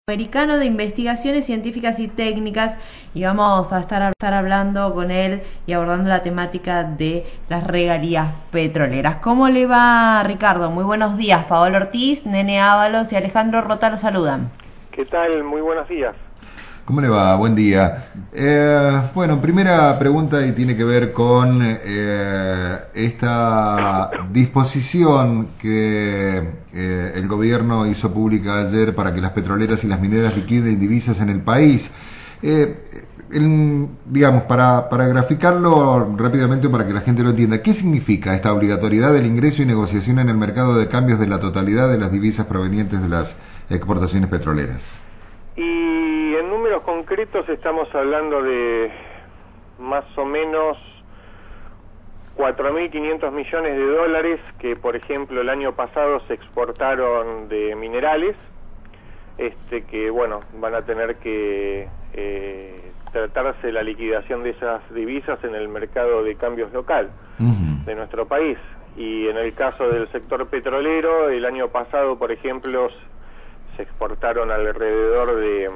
Americano de Investigaciones Científicas y Técnicas, y vamos a estar hablando con él y abordando la temática de las regalías petroleras. ¿Cómo le va, Ricardo? Muy buenos días. Paolo Ortiz, Nene Ábalos y Alejandro Rota los saludan. ¿Qué tal? Muy buenos días. ¿Cómo le va? Buen día. Bueno, primera pregunta y tiene que ver con esta disposición que el gobierno hizo pública ayer para que las petroleras y las mineras liquiden divisas en el país. Digamos, para graficarlo rápidamente para que la gente lo entienda, ¿qué significa esta obligatoriedad del ingreso y negociación en el mercado de cambios de la totalidad de las divisas provenientes de las exportaciones petroleras? Y en números concretos estamos hablando de más o menos 4.500 millones de dólares que, por ejemplo, el año pasado se exportaron de minerales, que, bueno, van a tener que tratarse la liquidación de esas divisas en el mercado de cambios local de nuestro país. Y en el caso del sector petrolero, el año pasado, por ejemplo, se exportaron alrededor de,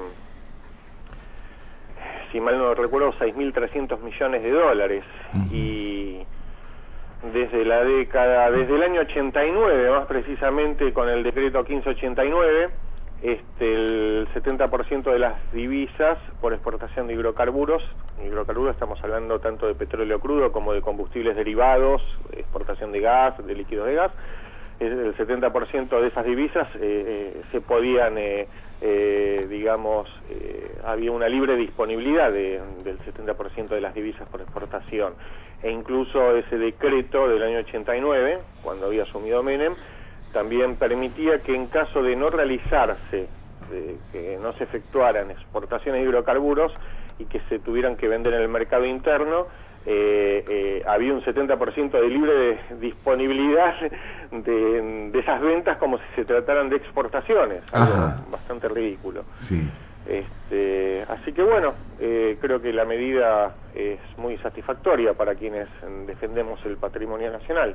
si mal no recuerdo, 6.300 millones de dólares. Y desde el año 89, más precisamente con el decreto 1589, el 70% de las divisas por exportación de hidrocarburos estamos hablando tanto de petróleo crudo como de combustibles derivados, exportación de gas, de líquidos de gas, el 70% de esas divisas se podían, había una libre disponibilidad del 70% de las divisas por exportación. E incluso ese decreto del año 89, cuando había asumido Menem, también permitía que en caso de no realizarse, que no se efectuaran exportaciones de hidrocarburos y que se tuvieran que vender en el mercado interno, había un 70% de libre disponibilidad de esas ventas como si se trataran de exportaciones. Algo bastante ridículo. Sí. Así que bueno, creo que la medida es muy satisfactoria para quienes defendemos el patrimonio nacional.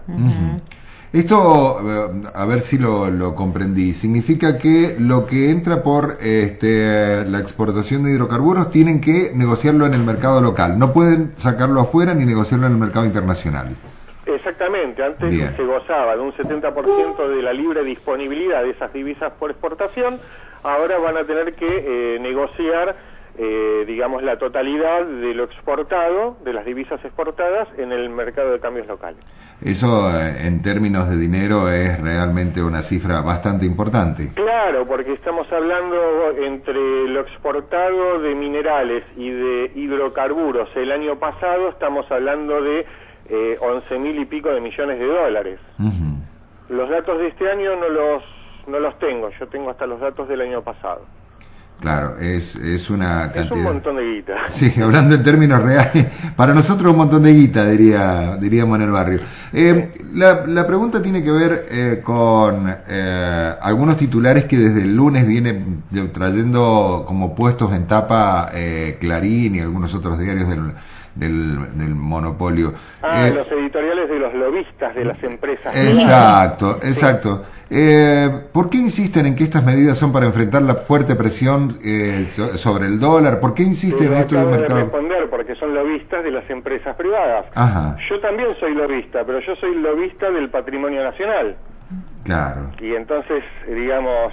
Esto, a ver si lo comprendí, significa que lo que entra por la exportación de hidrocarburos tienen que negociarlo en el mercado local, no pueden sacarlo afuera ni negociarlo en el mercado internacional. Exactamente, antes se gozaba de un 70% de la libre disponibilidad de esas divisas por exportación, ahora van a tener que negociar digamos la totalidad de lo exportado, de las divisas exportadas en el mercado de cambios locales. Eso en términos de dinero es realmente una cifra bastante importante. Claro, porque estamos hablando entre lo exportado de minerales y de hidrocarburos. El año pasado estamos hablando de 11.000 y pico de millones de dólares. Los datos de este año no los tengo, yo tengo hasta los datos del año pasado. Claro, es una cantidad. Es un montón de guita. Sí, hablando en términos reales, para nosotros un montón de guita, diríamos en el barrio. La pregunta tiene que ver con algunos titulares que desde el lunes vienen trayendo como puestos en tapa Clarín y algunos otros diarios del monopolio. Los editoriales de los lobistas de las empresas. Exacto, exacto. ¿Por qué insisten en que estas medidas son para enfrentar la fuerte presión sobre el dólar? ¿Por qué insisten en esto del mercado? De responder porque son lobistas de las empresas privadas. Yo también soy lobista, pero yo soy lobista del patrimonio nacional. Claro. Y entonces, digamos,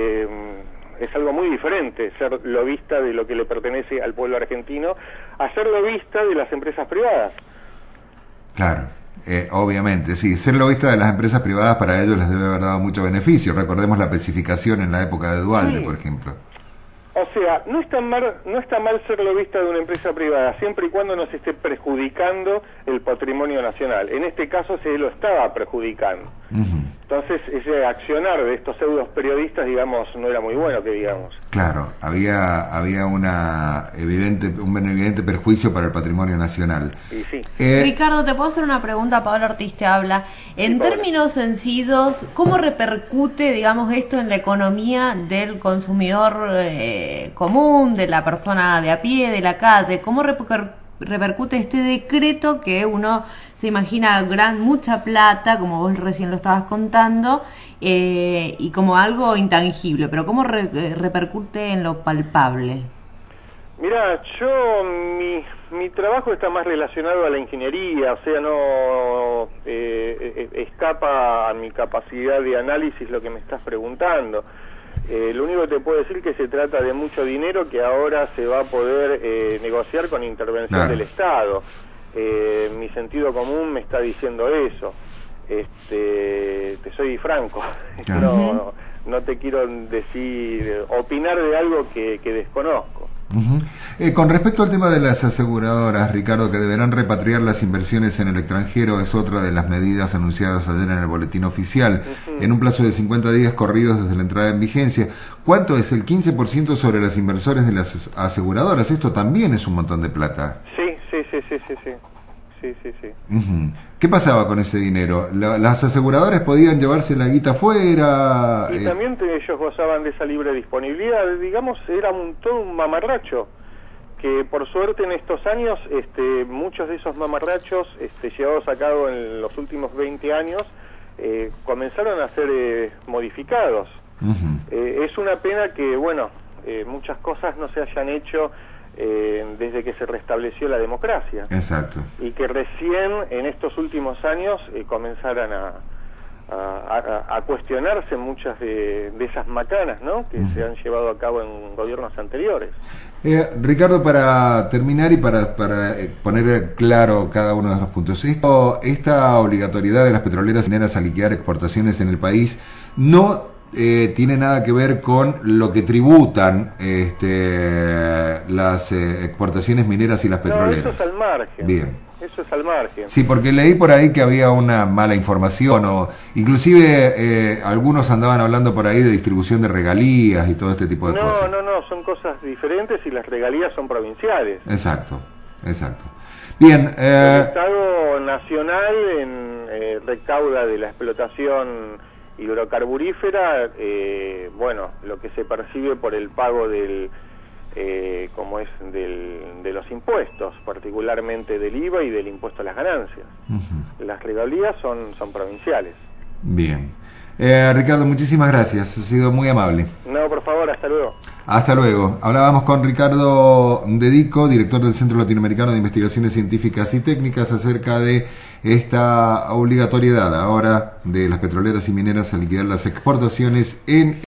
es algo muy diferente ser lobista de lo que le pertenece al pueblo argentino a ser lobista de las empresas privadas. Claro. Obviamente, sí, ser lobista de las empresas privadas para ellos les debe haber dado mucho beneficio. Recordemos la especificación en la época de Duhalde, por ejemplo. O sea, no está mal ser lobista de una empresa privada, siempre y cuando no se esté perjudicando el patrimonio nacional. En este caso se lo estaba perjudicando. Entonces, ese accionar de estos pseudos periodistas, digamos, no era muy bueno, que digamos. Claro, había un evidente perjuicio para el patrimonio nacional. Y sí. Ricardo, ¿te puedo hacer una pregunta? Paolo Ortiz te habla. En términos sencillos, ¿cómo repercute, digamos, esto en la economía del consumidor común, de la persona de a pie, de la calle? ¿Cómo repercute este decreto que uno se imagina mucha plata, como vos recién lo estabas contando, y como algo intangible, pero ¿cómo repercute en lo palpable? Mira, mi trabajo está más relacionado a la ingeniería, o sea, no escapa a mi capacidad de análisis lo que me estás preguntando. Lo único que te puedo decir es que se trata de mucho dinero que ahora se va a poder negociar con intervención del Estado. Mi sentido común me está diciendo eso. Te soy franco, no te quiero opinar de algo que desconozco. Con respecto al tema de las aseguradoras, Ricardo, que deberán repatriar las inversiones en el extranjero, es otra de las medidas anunciadas ayer en el boletín oficial, en un plazo de 50 días corridos desde la entrada en vigencia. ¿Cuánto es el 15% sobre los inversores de las aseguradoras? Esto también es un montón de plata. Sí. ¿Qué pasaba con ese dinero? ¿Las aseguradoras podían llevarse la guita afuera? Y también ellos gozaban de esa libre disponibilidad, digamos, era todo un mamarracho, que por suerte en estos años, muchos de esos mamarrachos llevados a cabo en los últimos 20 años, comenzaron a ser modificados. Es una pena que, muchas cosas no se hayan hecho desde que se restableció la democracia. Exacto. Y que recién en estos últimos años comenzaran a cuestionarse muchas de esas macanas, ¿no?, que se han llevado a cabo en gobiernos anteriores. Ricardo, para terminar y para poner claro cada uno de los puntos, esta obligatoriedad de las petroleras y mineras a liquidar exportaciones en el país no tiene nada que ver con lo que tributan las exportaciones mineras y las petroleras. No, eso es al margen. Bien. Eso es al margen. Sí, porque leí por ahí que había una mala información, o inclusive algunos andaban hablando por ahí de distribución de regalías y todo este tipo de cosas. No, son cosas diferentes y las regalías son provinciales. Exacto. Bien. El Estado Nacional recauda de la explotación hidrocarburífera, lo que se percibe por el pago de los impuestos, particularmente del IVA y del impuesto a las ganancias. Las regalías son provinciales. Bien. Ricardo, muchísimas gracias, ha sido muy amable. No, por favor, hasta luego. Hasta luego. Hablábamos con Ricardo Dedico, director del Centro Latinoamericano de Investigaciones Científicas y Técnicas, acerca de esta obligatoriedad ahora de las petroleras y mineras a liquidar las exportaciones en